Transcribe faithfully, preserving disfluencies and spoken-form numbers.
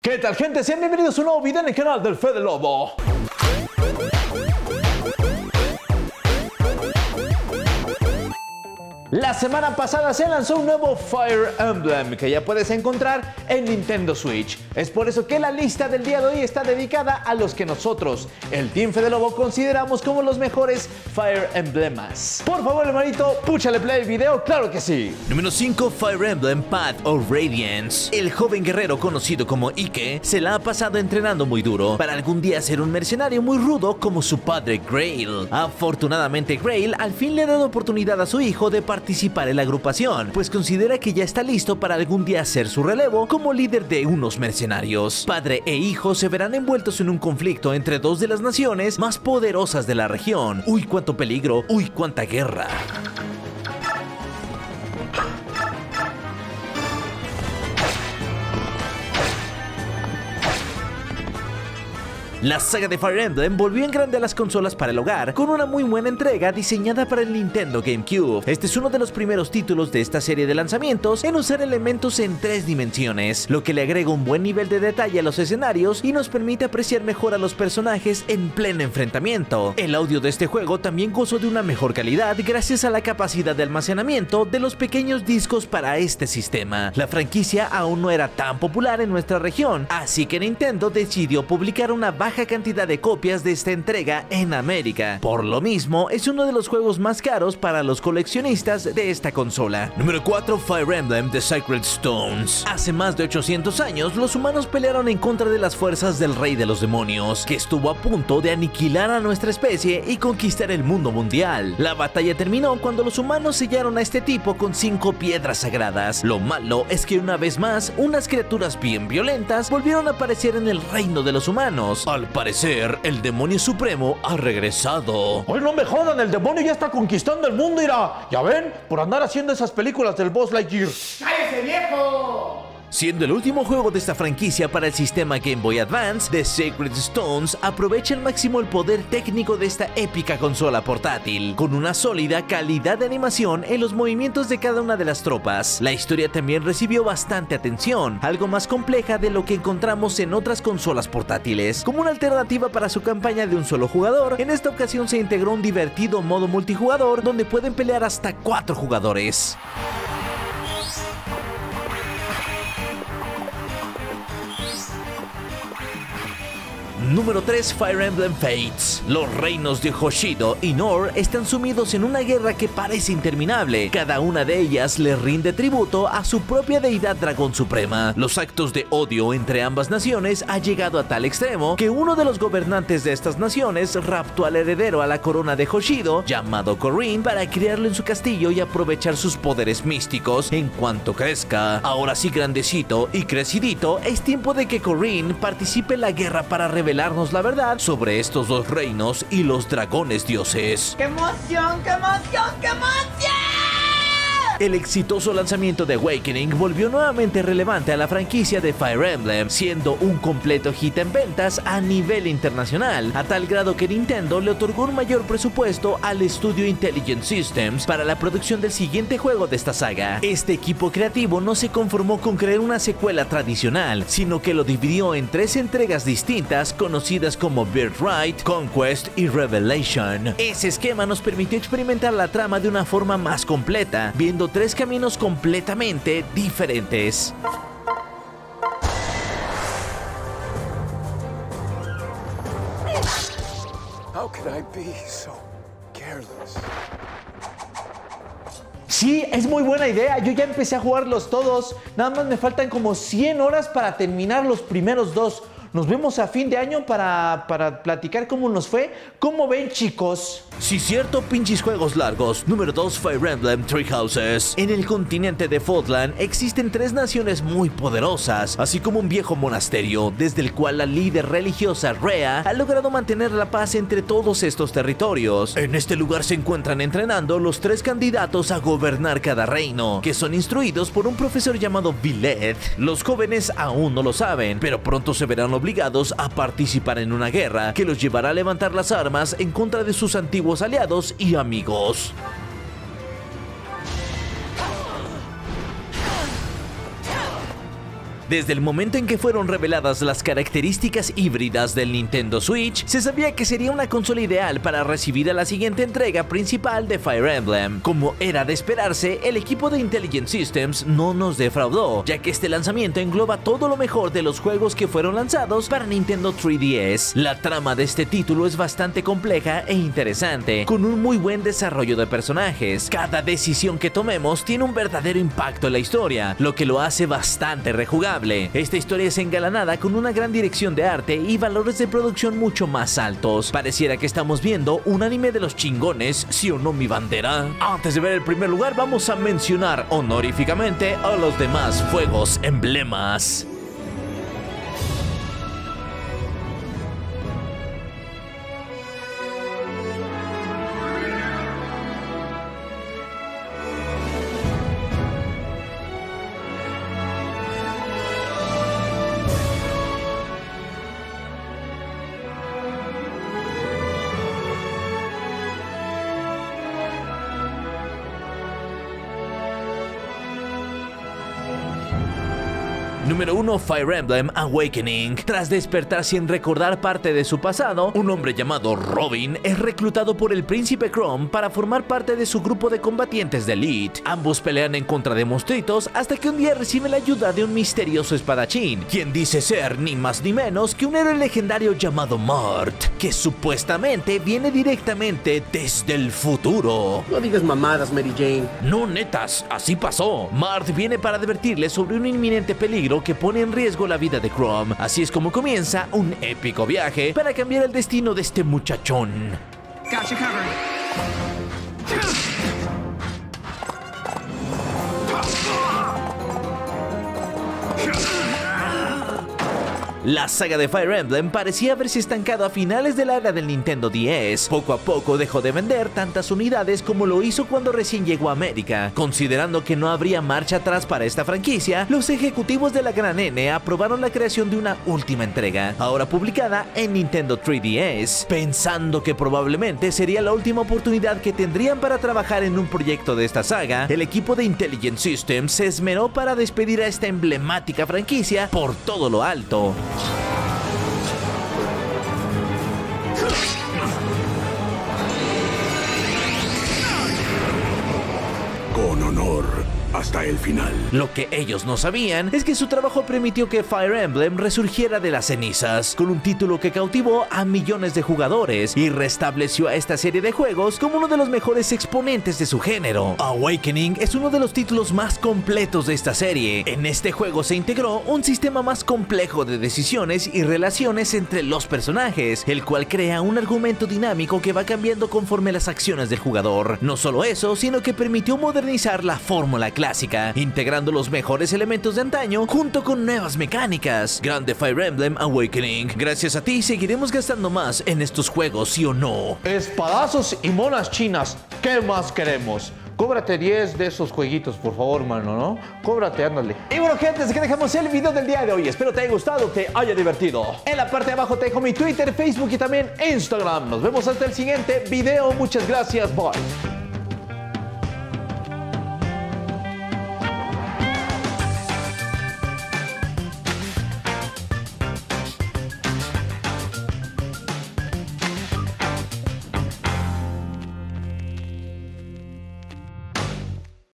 ¿Qué tal, gente? Sean bienvenidos a un nuevo video en el canal del Fede Lobo. La semana pasada se lanzó un nuevo Fire Emblem que ya puedes encontrar en Nintendo Switch. Es por eso que la lista del día de hoy está dedicada a los que nosotros, el Team Fede Lobo, consideramos como los mejores Fire Emblemas. Por favor, hermanito, púchale play al video, claro que sí. Número cinco. Fire Emblem Path of Radiance. El joven guerrero conocido como Ike se la ha pasado entrenando muy duro para algún día ser un mercenario muy rudo como su padre Grail. Afortunadamente, Grail al fin le ha dado oportunidad a su hijo de participar en la agrupación, pues considera que ya está listo para algún día hacer su relevo como líder de unos mercenarios. Padre e hijo se verán envueltos en un conflicto entre dos de las naciones más poderosas de la región. Uy, cuánto peligro, uy, cuánta guerra. La saga de Fire Emblem volvió en grande a las consolas para el hogar con una muy buena entrega diseñada para el Nintendo GameCube. Este es uno de los primeros títulos de esta serie de lanzamientos en usar elementos en tres dimensiones, lo que le agrega un buen nivel de detalle a los escenarios y nos permite apreciar mejor a los personajes en pleno enfrentamiento. El audio de este juego también gozó de una mejor calidad gracias a la capacidad de almacenamiento de los pequeños discos para este sistema. La franquicia aún no era tan popular en nuestra región, así que Nintendo decidió publicar una baja cantidad de copias de esta entrega en América. Por lo mismo, es uno de los juegos más caros para los coleccionistas de esta consola. Número cuatro. Fire Emblem The Sacred Stones. Hace más de ochocientos años, los humanos pelearon en contra de las fuerzas del Rey de los Demonios, que estuvo a punto de aniquilar a nuestra especie y conquistar el mundo mundial. La batalla terminó cuando los humanos sellaron a este tipo con cinco piedras sagradas. Lo malo es que una vez más, unas criaturas bien violentas volvieron a aparecer en el reino de los humanos. Al parecer, el demonio supremo ha regresado. Hoy no me jodan, el demonio ya está conquistando el mundo, irá. ¿Ya ven? Por andar haciendo esas películas del Buzz Lightyear. ¡Cállese, viejo! Siendo el último juego de esta franquicia para el sistema Game Boy Advance, The Sacred Stones aprovecha al máximo el poder técnico de esta épica consola portátil, con una sólida calidad de animación en los movimientos de cada una de las tropas. La historia también recibió bastante atención, algo más compleja de lo que encontramos en otras consolas portátiles. Como una alternativa para su campaña de un solo jugador, en esta ocasión se integró un divertido modo multijugador donde pueden pelear hasta cuatro jugadores. Número tres. Fire Emblem Fates. Los reinos de Hoshido y Nohr están sumidos en una guerra que parece interminable. Cada una de ellas le rinde tributo a su propia deidad dragón suprema. Los actos de odio entre ambas naciones ha llegado a tal extremo que uno de los gobernantes de estas naciones raptó al heredero a la corona de Hoshido, llamado Corrin, para criarlo en su castillo y aprovechar sus poderes místicos en cuanto crezca. Ahora sí, grandecito y crecidito, es tiempo de que Corrin participe en la guerra para revelar la verdad sobre estos dos reinos y los dragones dioses. ¡Qué emoción, qué emoción, qué emoción! El exitoso lanzamiento de Awakening volvió nuevamente relevante a la franquicia de Fire Emblem, siendo un completo hit en ventas a nivel internacional, a tal grado que Nintendo le otorgó un mayor presupuesto al estudio Intelligent Systems para la producción del siguiente juego de esta saga. Este equipo creativo no se conformó con crear una secuela tradicional, sino que lo dividió en tres entregas distintas conocidas como Birthright, Conquest y Revelation. Ese esquema nos permitió experimentar la trama de una forma más completa, viendo tres caminos completamente diferentes. How could I be so careless? Sí, es muy buena idea. Yo ya empecé a jugarlos todos. Nada más me faltan como cien horas para terminar los primeros dos. Nos vemos a fin de año para, para platicar cómo nos fue. ¿Cómo ven, chicos? Sí, cierto, pinches juegos largos. Número dos. Fire Emblem Three Houses. En el continente de Fodlan existen tres naciones muy poderosas, así como un viejo monasterio, desde el cual la líder religiosa Rhea ha logrado mantener la paz entre todos estos territorios. En este lugar se encuentran entrenando los tres candidatos a gobernar cada reino, que son instruidos por un profesor llamado Vileth. Los jóvenes aún no lo saben, pero pronto se verán obligados a participar en una guerra que los llevará a levantar las armas en contra de sus antiguos aliados y amigos. Desde el momento en que fueron reveladas las características híbridas del Nintendo Switch, se sabía que sería una consola ideal para recibir a la siguiente entrega principal de Fire Emblem. Como era de esperarse, el equipo de Intelligent Systems no nos defraudó, ya que este lanzamiento engloba todo lo mejor de los juegos que fueron lanzados para Nintendo tres D S. La trama de este título es bastante compleja e interesante, con un muy buen desarrollo de personajes. Cada decisión que tomemos tiene un verdadero impacto en la historia, lo que lo hace bastante rejugable. Esta historia es engalanada con una gran dirección de arte y valores de producción mucho más altos. Pareciera que estamos viendo un anime de los chingones, ¿sí o no, mi bandera? Antes de ver el primer lugar, vamos a mencionar honoríficamente a los demás juegos emblemas. Número uno. Fire Emblem Awakening. Tras despertar sin recordar parte de su pasado, un hombre llamado Robin es reclutado por el príncipe Chrom para formar parte de su grupo de combatientes de Elite. Ambos pelean en contra de monstruitos hasta que un día recibe la ayuda de un misterioso espadachín, quien dice ser ni más ni menos que un héroe legendario llamado Mart, que supuestamente viene directamente desde el futuro. No digas mamadas, Mary Jane. No, netas, así pasó. Mart viene para advertirle sobre un inminente peligro que pone en riesgo la vida de Chrom. Así es como comienza un épico viaje para cambiar el destino de este muchachón. Gotcha covered. La saga de Fire Emblem parecía haberse estancado a finales de la era del Nintendo D S. Poco a poco dejó de vender tantas unidades como lo hizo cuando recién llegó a América. Considerando que no habría marcha atrás para esta franquicia, los ejecutivos de la Gran N aprobaron la creación de una última entrega, ahora publicada en Nintendo tres D S, pensando que probablemente sería la última oportunidad que tendrían para trabajar en un proyecto de esta saga. El equipo de Intelligent Systems se esmeró para despedir a esta emblemática franquicia por todo lo alto. Con honor, hasta el final. Lo que ellos no sabían es que su trabajo permitió que Fire Emblem resurgiera de las cenizas, con un título que cautivó a millones de jugadores y restableció a esta serie de juegos como uno de los mejores exponentes de su género. Awakening es uno de los títulos más completos de esta serie. En este juego se integró un sistema más complejo de decisiones y relaciones entre los personajes, el cual crea un argumento dinámico que va cambiando conforme las acciones del jugador. No solo eso, sino que permitió modernizar la fórmula clásica, integrando los mejores elementos de antaño junto con nuevas mecánicas. Grande Fire Emblem Awakening. Gracias a ti seguiremos gastando más en estos juegos, ¿sí o no? Espadazos y monas chinas, ¿qué más queremos? Cóbrate diez de esos jueguitos, por favor, mano, ¿no? Cóbrate, ándale. Y bueno, gente, desde que dejamos el video del día de hoy, espero te haya gustado, te haya divertido. En la parte de abajo te dejo mi Twitter, Facebook y también Instagram. Nos vemos hasta el siguiente video. Muchas gracias, bye.